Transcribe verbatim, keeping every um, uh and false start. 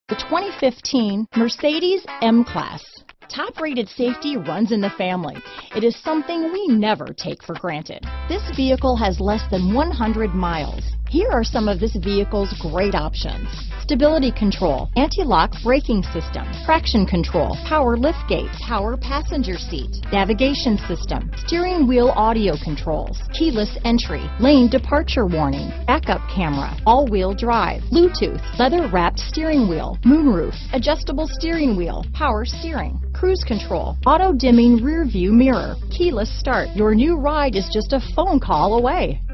The twenty fifteen Mercedes M-Class. Top-rated safety runs in the family. It is something we never take for granted. This vehicle has less than one hundred miles. Here are some of this vehicle's great options: stability control, anti-lock braking system, traction control, power liftgate, power passenger seat, navigation system, steering wheel audio controls, keyless entry, lane departure warning, backup camera, all-wheel drive, Bluetooth, leather-wrapped steering wheel, moonroof, adjustable steering wheel, power steering, cruise control, auto-dimming rear view mirror, keyless start. Your new ride is just a phone call away.